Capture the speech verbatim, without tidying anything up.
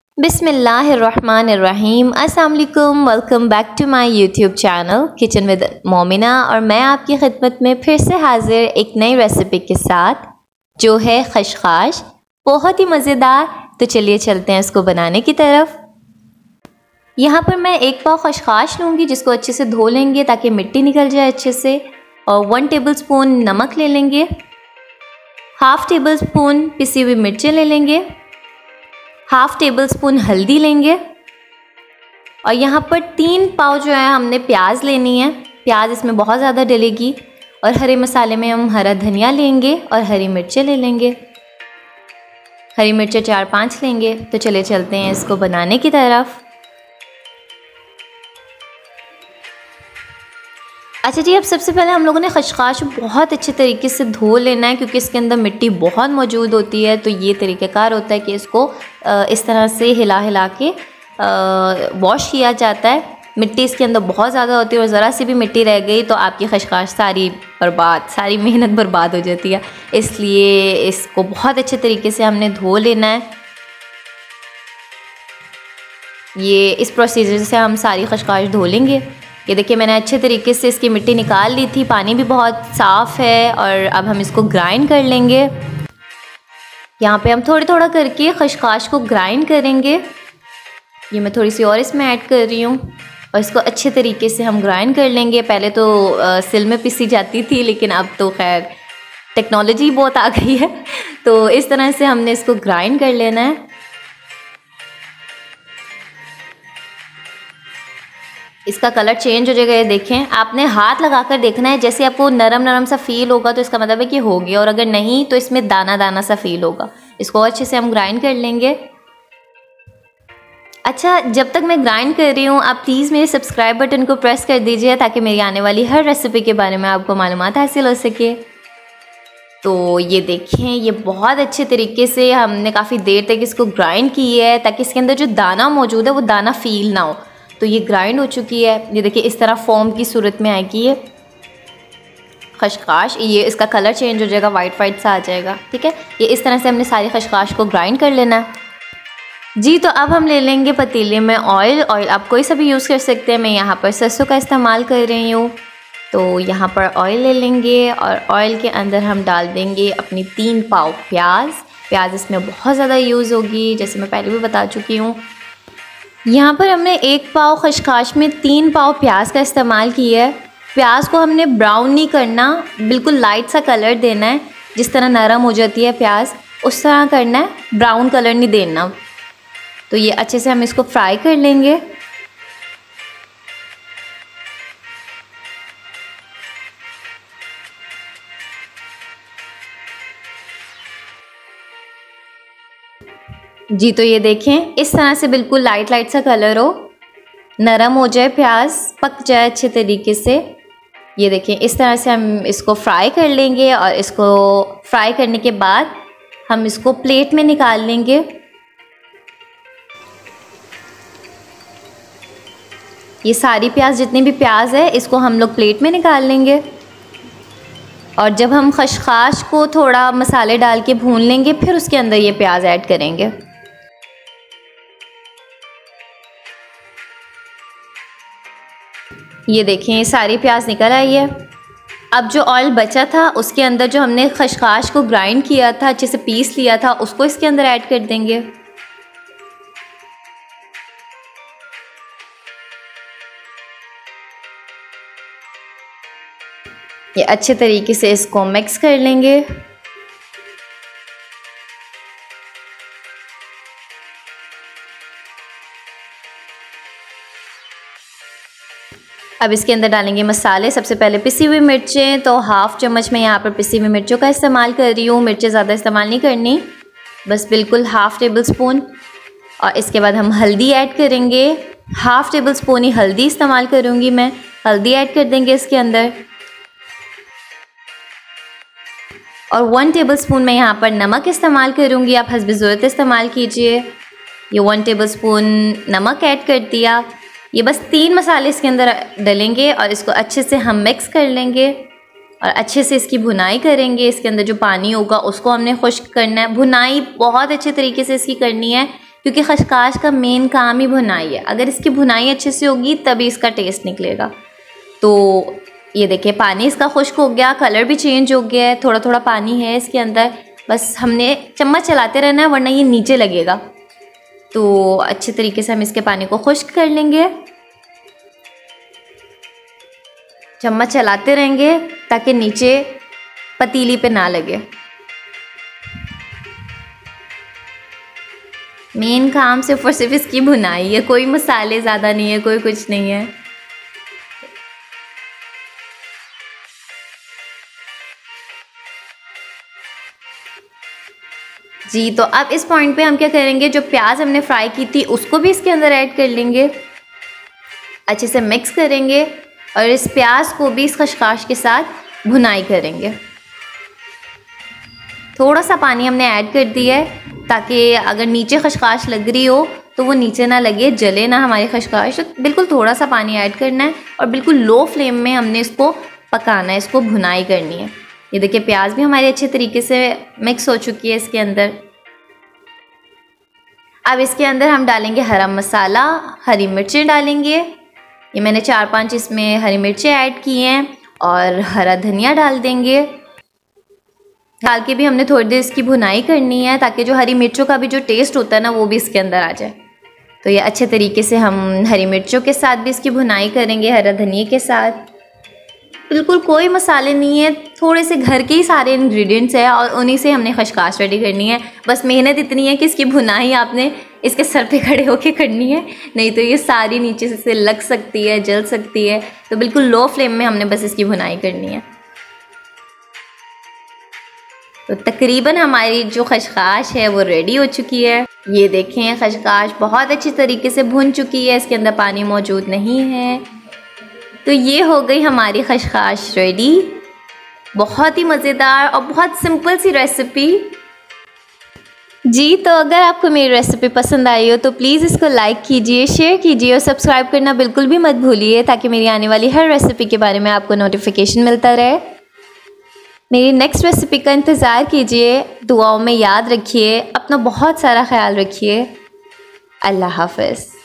बिस्मिल्लाहिर्रहमानिर्रहीम। अस्सलाम वालेकुम। Welcome back to my YouTube channel kitchen with Momina. और मैं आपकी खिदमत में फिर से हाजिर एक नई रेसिपी के साथ जो है खशखाश। बहुत ही मज़ेदार। तो चलिए चलते हैं इसको बनाने की तरफ। यहाँ पर मैं एक पाव खशखाश लूँगी जिसको अच्छे से धो लेंगे ताकि मिट्टी निकल जाए अच्छे से। और वन टेबल स्पून नमक ले लेंगे। हाफ़ टेबल स्पून पिसी हुई मिर्चें ले लेंगे। हाफ़ टेबल स्पून हल्दी लेंगे। और यहाँ पर तीन पाव जो है हमने प्याज लेनी है। प्याज इसमें बहुत ज़्यादा डलेगी। और हरे मसाले में हम हरा धनिया लेंगे और हरी मिर्चें ले लेंगे। हरी मिर्चें चार पांच लेंगे। तो चले चलते हैं इसको बनाने की तरफ। अच्छा जी, अब सबसे पहले हम लोगों ने खशखाश बहुत अच्छे तरीके से धो लेना है क्योंकि इसके अंदर मिट्टी बहुत मौजूद होती है। तो ये तरीक़ेकार होता है कि इसको इस तरह से हिला हिला के वॉश किया जाता है। मिट्टी इसके अंदर बहुत ज़्यादा होती है और ज़रा सी भी मिट्टी रह गई तो आपकी खशखाश सारी बर्बाद, सारी मेहनत बर्बाद हो जाती है। इसलिए इसको बहुत अच्छे तरीके से हमने धो लेना है। ये इस प्रोसीजर से हम सारी खशखाश धो लेंगे। ये देखिए मैंने अच्छे तरीके से इसकी मिट्टी निकाल ली थी। पानी भी बहुत साफ़ है। और अब हम इसको ग्राइंड कर लेंगे। यहाँ पे हम थोड़ा थोड़ा करके खशखाश को ग्राइंड करेंगे। ये मैं थोड़ी सी और इसमें ऐड कर रही हूँ और इसको अच्छे तरीके से हम ग्राइंड कर लेंगे। पहले तो आ, सिल में पिसी जाती थी लेकिन अब तो खैर टेक्नोलॉजी बहुत आ गई है। तो इस तरह से हमने इसको ग्राइंड कर लेना है। इसका कलर चेंज हो जाएगा। ये देखें, आपने हाथ लगाकर देखना है। जैसे आपको नरम नरम सा फील होगा तो इसका मतलब है कि हो गया। और अगर नहीं तो इसमें दाना दाना सा फील होगा। इसको अच्छे से हम ग्राइंड कर लेंगे। अच्छा, जब तक मैं ग्राइंड कर रही हूँ आप प्लीज़ मेरे सब्सक्राइब बटन को प्रेस कर दीजिए ताकि मेरी आने वाली हर रेसिपी के बारे में आपको मालूमात हासिल हो सके। तो ये देखें, ये बहुत अच्छे तरीके से हमने काफ़ी देर तक इसको ग्राइंड की है ताकि इसके अंदर जो दाना मौजूद है वो दाना फील ना हो। तो ये ग्राइंड हो चुकी है। ये देखिए इस तरह फॉर्म की सूरत में आएगी ये खशखाश। ये इसका कलर चेंज हो जाएगा, वाइट वाइट सा आ जाएगा। ठीक है, ये इस तरह से हमने सारी खशखाश को ग्राइंड कर लेना है जी। तो अब हम ले लेंगे पतीले में ऑयल। ऑयल आप कोई सा भी यूज़ कर सकते हैं। मैं यहाँ पर सरसों का इस्तेमाल कर रही हूँ। तो यहाँ पर ऑयल ले लेंगे और ऑयल के अंदर हम डाल देंगे अपनी तीन पाव प्याज। प्याज इसमें बहुत ज़्यादा यूज़ होगी जैसे मैं पहले भी बता चुकी हूँ। यहाँ पर हमने एक पाव खशखाश में तीन पाव प्याज का इस्तेमाल किया है। प्याज को हमने ब्राउन नहीं करना, बिल्कुल लाइट सा कलर देना है। जिस तरह नरम हो जाती है प्याज उस तरह करना है, ब्राउन कलर नहीं देना। तो ये अच्छे से हम इसको फ्राई कर लेंगे। जी तो ये देखें इस तरह से बिल्कुल लाइट लाइट सा कलर हो, नरम हो जाए, प्याज पक जाए अच्छे तरीके से। ये देखें इस तरह से हम इसको फ्राई कर लेंगे। और इसको फ्राई करने के बाद हम इसको प्लेट में निकाल लेंगे। ये सारी प्याज, जितनी भी प्याज है इसको हम लोग प्लेट में निकाल लेंगे। और जब हम खशखाश को थोड़ा मसाले डाल के भून लेंगे फिर उसके अंदर ये प्याज ऐड करेंगे। ये देखें ये सारी प्याज निकल आई है। अब जो ऑयल बचा था उसके अंदर जो हमने खशखाश को ग्राइंड किया था, अच्छे से पीस लिया था, उसको इसके अंदर ऐड कर देंगे। ये अच्छे तरीके से इसको मिक्स कर लेंगे। अब इसके अंदर डालेंगे मसाले। सबसे पहले पिसी हुई मिर्चें। तो हाफ़ चम्मच में यहाँ पर पिसी हुई मिर्चों का इस्तेमाल कर रही हूँ। मिर्चें ज़्यादा इस्तेमाल नहीं करनी, बस बिल्कुल हाफ़ टेबल स्पून। और इसके बाद हम हल्दी ऐड करेंगे। हाफ़ टेबल स्पून ही हल्दी इस्तेमाल करूँगी मैं। हल्दी ऐड कर देंगे इसके अंदर। और वन टेबल स्पून मैं यहाँ पर नमक इस्तेमाल करूँगी। आप हस्ब ज़रूरत इस्तेमाल कीजिए। ये वन टेबल स्पून नमक ऐड कर दिया। ये बस तीन मसाले इसके अंदर डलेंगे और इसको अच्छे से हम मिक्स कर लेंगे और अच्छे से इसकी भुनाई करेंगे। इसके अंदर जो पानी होगा उसको हमने खुश्क करना है। भुनाई बहुत अच्छे तरीके से इसकी करनी है क्योंकि खशखाश का मेन काम ही भुनाई है। अगर इसकी भुनाई अच्छे से होगी तभी इसका टेस्ट निकलेगा। तो ये देखिए पानी इसका खुश्क हो गया, कलर भी चेंज हो गया है, थोड़ा थोड़ा पानी है इसके अंदर। बस हमने चम्मच चलाते रहना है वरना ये नीचे लगेगा। तो अच्छे तरीके से हम इसके पानी को खुश्क कर लेंगे, चम्मच चलाते रहेंगे ताकि नीचे पतीली पे ना लगे। मेन काम सिर्फ और सिर्फ इसकी भुनाई है, कोई मसाले ज़्यादा नहीं है, कोई कुछ नहीं है। जी तो अब इस पॉइंट पे हम क्या करेंगे, जो प्याज हमने फ्राई की थी उसको भी इसके अंदर ऐड कर लेंगे, अच्छे से मिक्स करेंगे और इस प्याज को भी इस खशखाश के साथ भुनाई करेंगे। थोड़ा सा पानी हमने ऐड कर दिया है ताकि अगर नीचे खशखाश लग रही हो तो वो नीचे ना लगे, जले ना हमारी खशखाश। तो बिल्कुल थोड़ा सा पानी ऐड करना है और बिल्कुल लो फ्लेम में हमने इसको पकाना है, इसको भुनाई करनी है। ये देखिए प्याज भी हमारी अच्छे तरीके से मिक्स हो चुकी है इसके अंदर। अब इसके अंदर हम डालेंगे हरा मसाला, हरी मिर्चें डालेंगे। ये मैंने चार पांच इसमें हरी मिर्चें ऐड की हैं और हरा धनिया डाल देंगे। डाल के भी हमने थोड़ी देर इसकी भुनाई करनी है ताकि जो हरी मिर्चों का भी जो टेस्ट होता है ना वो भी इसके अंदर आ जाए। तो ये अच्छे तरीके से हम हरी मिर्चों के साथ भी इसकी भुनाई करेंगे, हरा धनिया के साथ। बिल्कुल कोई मसाले नहीं है, थोड़े से घर के ही सारे इंग्रेडिएंट्स है और उन्हीं से हमने खशखाश रेडी करनी है। बस मेहनत इतनी है कि इसकी भुनाई आपने इसके सर पे खड़े होके करनी है, नहीं तो ये सारी नीचे से लग सकती है, जल सकती है। तो बिल्कुल लो फ्लेम में हमने बस इसकी भुनाई करनी है। तो तकरीबन हमारी जो खशखाश है वो रेडी हो चुकी है। ये देखें खशखाश बहुत अच्छी तरीके से भुन चुकी है, इसके अंदर पानी मौजूद नहीं है। तो ये हो गई हमारी खशखाश रेडी। बहुत ही मज़ेदार और बहुत सिंपल सी रेसिपी। जी तो अगर आपको मेरी रेसिपी पसंद आई हो तो प्लीज़ इसको लाइक कीजिए, शेयर कीजिए और सब्सक्राइब करना बिल्कुल भी मत भूलिए ताकि मेरी आने वाली हर रेसिपी के बारे में आपको नोटिफिकेशन मिलता रहे। मेरी नेक्स्ट रेसिपी का इंतज़ार कीजिए। दुआओं में याद रखिए, अपना बहुत सारा ख्याल रखिए। अल्लाह हाफ़िज़।